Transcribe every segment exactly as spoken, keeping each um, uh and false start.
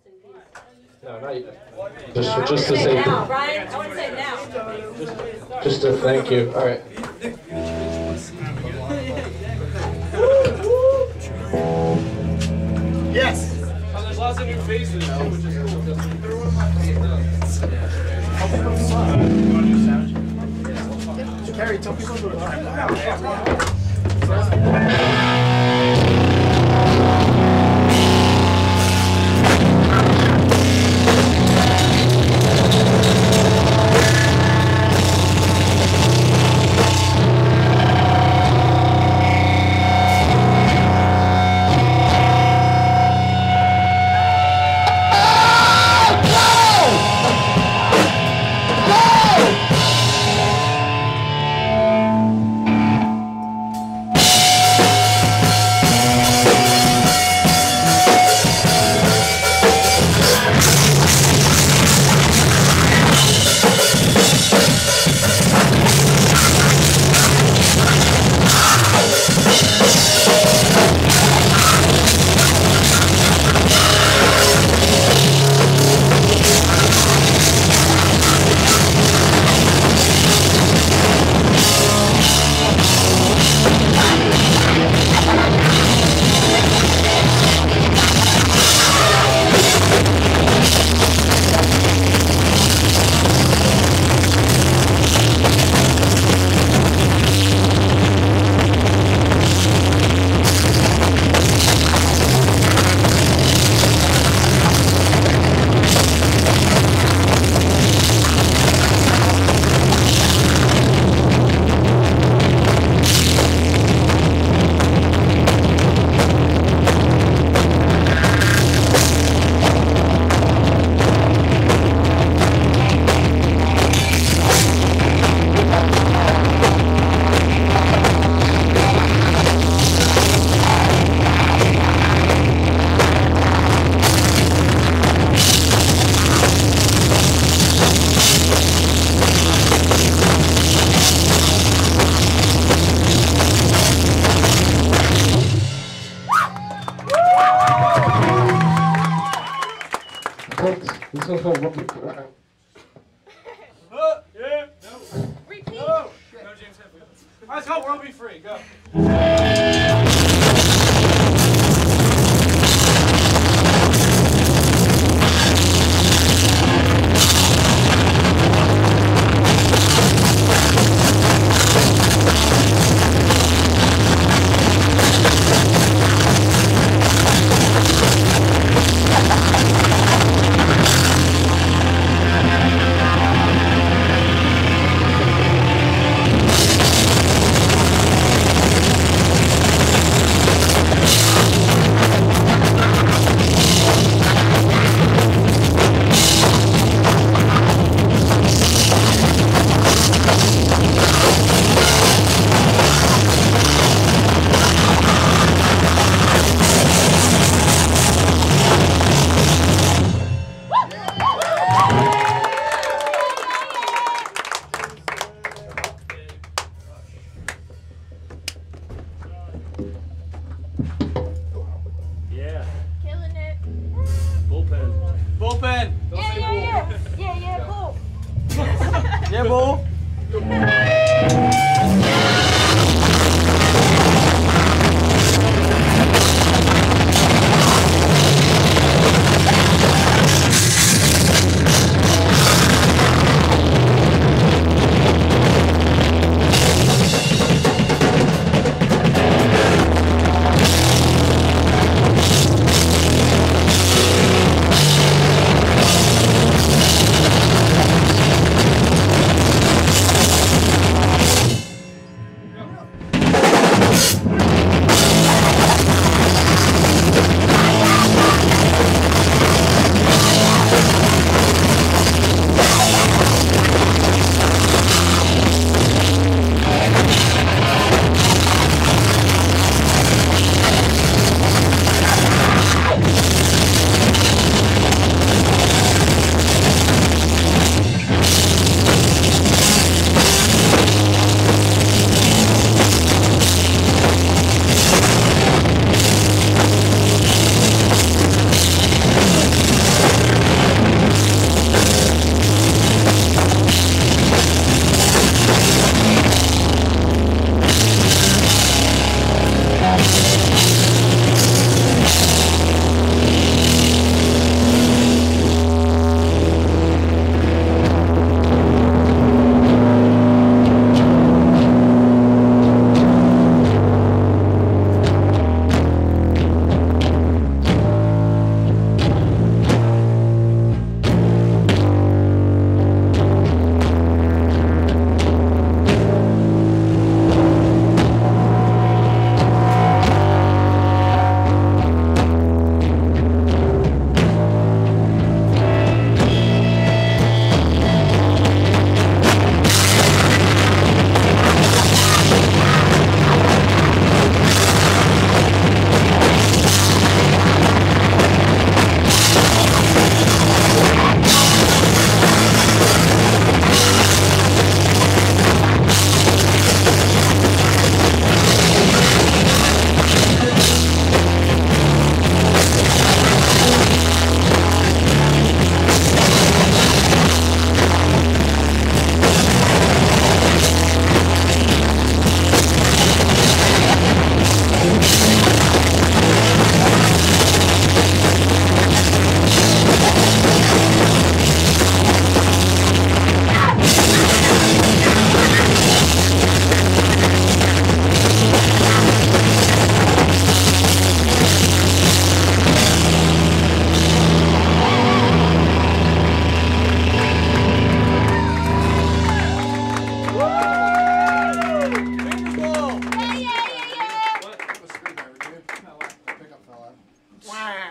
No, not yet. Just, just to say. Now, Brian. I want to say now. Just, just to thank you. All right. Yes. Oh, there's lots of new faces now, which is cool. Carrie, tell people to This one's called Rookie. Oh, yeah. No. Repeat. No. No, James. All right, let's go. World be free. Go. Yeah. Killing it. Bullpen. Bullpen. Don't Yeah, say yeah, bull. yeah. Yeah, yeah, bull. Yeah, bull.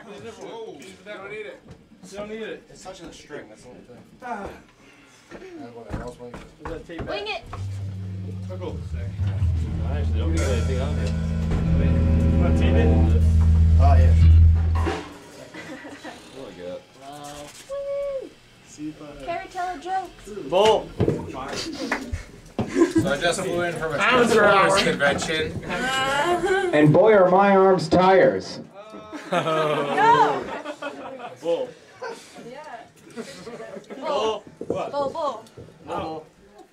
Don't need it. You don't need it. It's touching the string, that's the only thing. Ah. And what else wing? Is that tape back? Wing it. Oh, cool. I actually don't got anything on here. You want to tape it? Oh, yeah. What do I got? Wow. Woo. See if I... Carrie, tell a joke. Bull. So I just flew in from a Pounds per hour. convention. And boy, are my arms tires. No. Bull. Yeah. Bull. What? Bull, bull. Bull.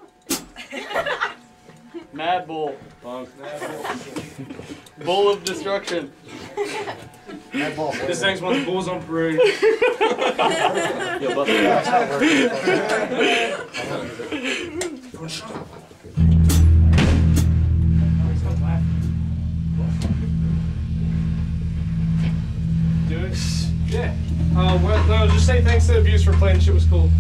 Mad bull. Bonk. Bull of destruction. That ball. This next one's bulls on parade. Yo, bust it That's out. not working. Do it. Yeah. Uh, well, no, just say thanks to Abuse for playing. Shit was cool.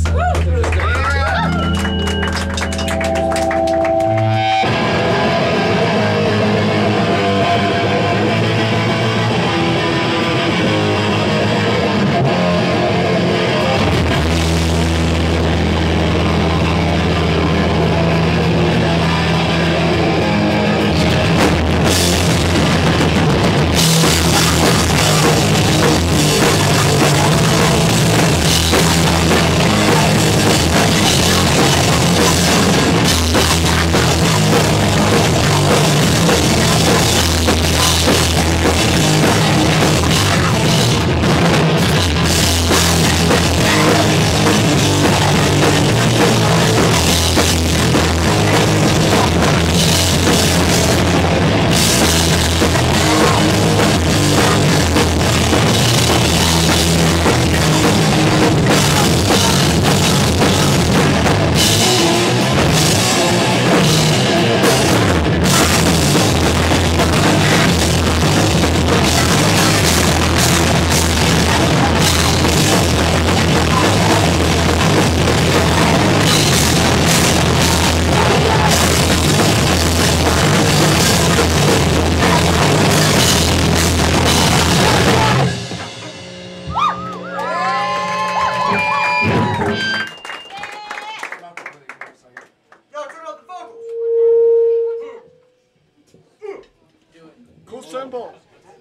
Cool symbol.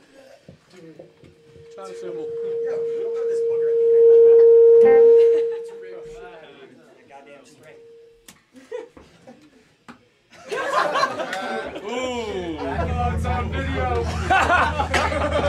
Try the symbol. Ooh. Oh, it's on video.